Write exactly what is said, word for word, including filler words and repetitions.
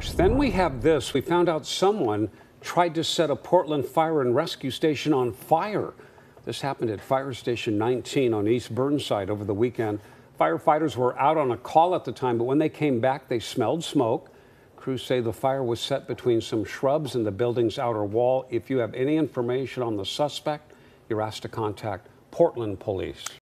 Then we have this. We found out someone tried to set a Portland Fire and Rescue Station on fire. This happened at Fire Station nineteen on East Burnside over the weekend. Firefighters were out on a call at the time, but when they came back, they smelled smoke. Crews say the fire was set between some shrubs and the building's outer wall. If you have any information on the suspect, you're asked to contact Portland Police.